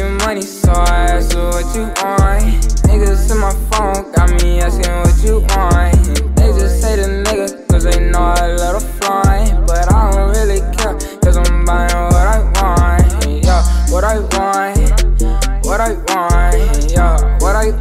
making money, so I asked her what you want. Niggas in my phone got me asking what you want. They just say the nigga cause they know I let her fly. But I don't really care cause I'm buying what I want. Yeah, what I want, what I want. Yeah, what I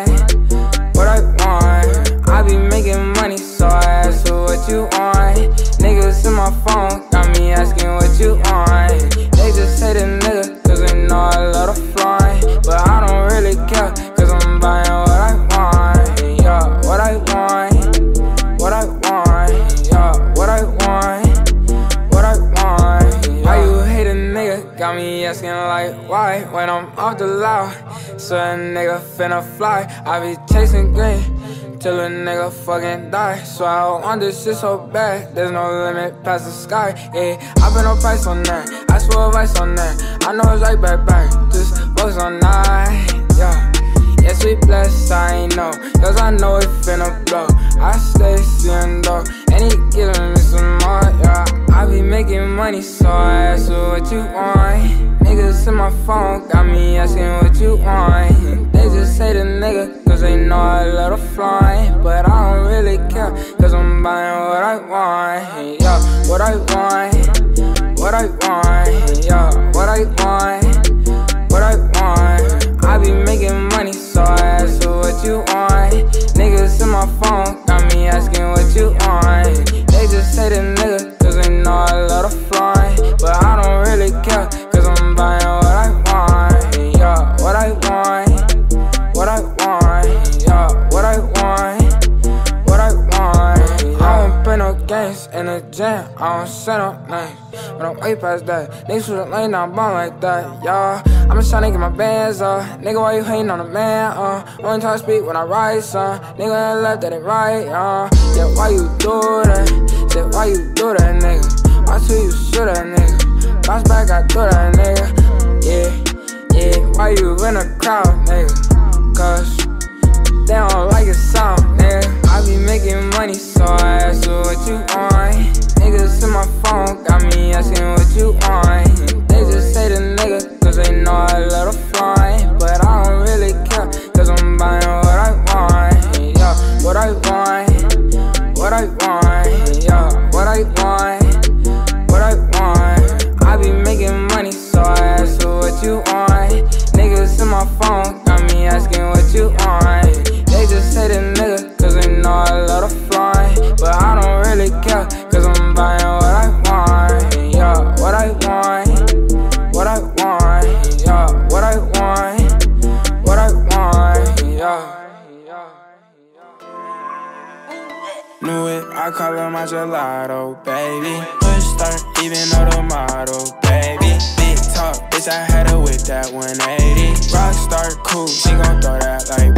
want, what I want. I be making money, so I asked her what you want. Niggas in my phone got me asking what you want. They just say the nigga cause they know I let her fly. But I don't really care cause I'm buying what I want. Yeah, what I want, what I want. Yeah, what I want, what I want. Why you hate a nigga? Got me asking like why? When I'm off the loud, so a nigga finna fly. I be chasing green till a nigga fucking die. So I want this shit so bad, there's no limit past the sky. Yeah, I put no price on that, I swear advice on that. I know it's right back, just focus on that. Yeah, yes we blessed, I know, cause I know it finna blow. I stay seeing though, and he giving me some more. Yeah, I be making money, so I ask her what you want. Niggas in my phone got me asking what you want. They just say the nigga cause they know I let her fly. But I don't really care cause I'm buying what I want. Yeah, what I want, what I want. Yeah, what I want, what I want. I be making money, so I ask her what you want. Niggas in my phone got me asking what you want. They just say the nigga cause they know I let her fly. But I don't really care cause I'm buying what I want. Yeah, what I want, what I want. Yeah, what I want, what I want. I don't play no games in the gym, I don't say no names. But I'm way past that. Niggas through the lane, now I'm ballin' like that, yeah. I'm just tryna get my bands up. Nigga, why you hating on a man, Only time I speak when I write, son. Nigga ain't left, that ain't right, Yeah, why you do that? Said, why you do that, nigga? Why till you shoot that nigga? Bounce back, I do that, nigga. Yeah, yeah, why you in the crowd, nigga? Cause they don't like your sound, nigga. I be making money, so I ask her what you want. Niggas in my phone got me asking what you want. They just say the nigga cause they know I let her fly. But I don't really care cause I'm buying what I want. Yeah, what I want, what I want. Yeah, what I want, what I want. I be making money, so I ask her what you want. Niggas in my phone got me asking what you want. They just say the nigga cause they know I let her fly. But I don't really care cause I'm buying what I want. Yeah, what I want, what I want. Yeah, what I want, what I want. Yeah. Knew it, I call her my gelato, baby. Push start, even know the motto, baby. Big talk, bitch, I had her with that 180. Rockstar cool, she gon' throw that like